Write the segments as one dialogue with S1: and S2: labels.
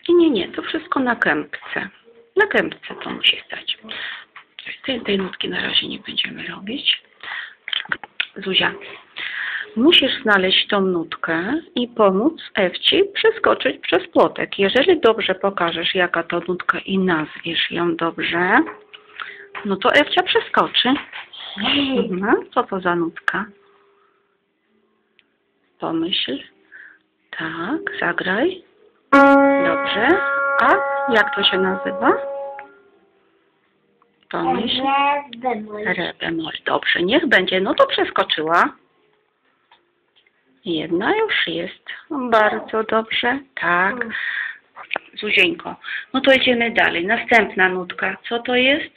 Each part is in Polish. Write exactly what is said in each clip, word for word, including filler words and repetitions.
S1: Nie, nie, nie, to wszystko na kępce. Na kępce to musi stać. Tej, tej nutki na razie nie będziemy robić. Zuzia, musisz znaleźć tą nutkę i pomóc Ewci przeskoczyć przez płotek. Jeżeli dobrze pokażesz, jaka to nutka i nazwiesz ją dobrze, no to Ewcia przeskoczy. No, co to za nutka? Pomyśl. Tak, zagraj. Dobrze. A jak to się nazywa? Pomyśl. Re bemol. Dobrze, niech będzie. No to przeskoczyła. Jedna już jest. Bardzo dobrze. Tak. Zuzieńko. No to idziemy dalej. Następna nutka. Co to jest?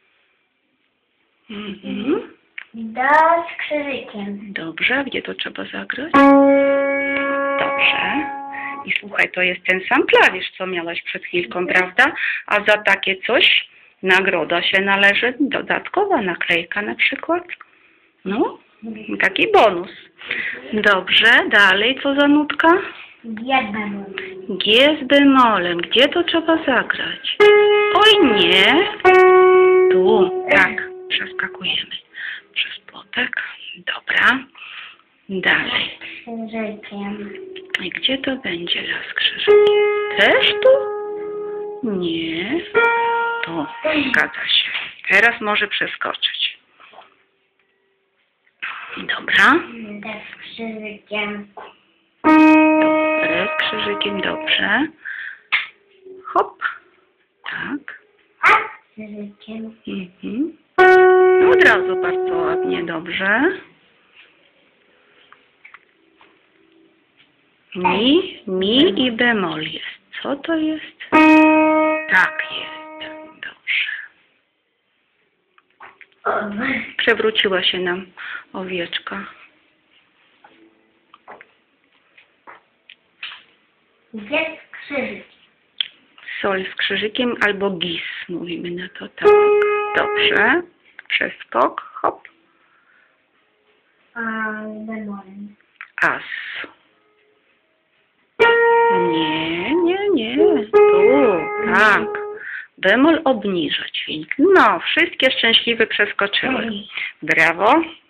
S1: Mhm.
S2: Do z krzyżykiem.
S1: Dobrze. Gdzie to trzeba zagrać? Dobrze. I słuchaj, to jest ten sam klawisz, co miałaś przed chwilką, prawda? A za takie coś nagroda się należy. Dodatkowa naklejka na przykład. No, taki bonus. Dobrze, dalej co za nutka?
S2: G bemol.
S1: G z bemolem. Gdzie to trzeba zagrać? Oj nie. Tu, tak, przeskakujemy przez płotek. Dobra. Dalej.
S2: Krzyżykiem.
S1: I gdzie to będzie las krzyżykiem? Też tu? Nie. Tu, zgadza się. Teraz może przeskoczyć. Dobra.
S2: D z krzyżykiem.
S1: Re z krzyżykiem, dobrze. Hop. Tak.
S2: A z krzyżykiem.
S1: Mhm. Od razu bardzo ładnie, dobrze. Mi, mi i bemol jest. Co to jest? Tak jest. Dobrze. Przewróciła się nam owieczka.
S2: G z krzyżykiem.
S1: Sol z krzyżykiem albo gis. Mówimy na to tak. Dobrze. Przeskok. Hop.
S2: A z bemolem.
S1: As. Nie, nie, nie. Tu, tak. Bemol obniża dźwięk. No, wszystkie szczęśliwe przeskoczyły. Brawo.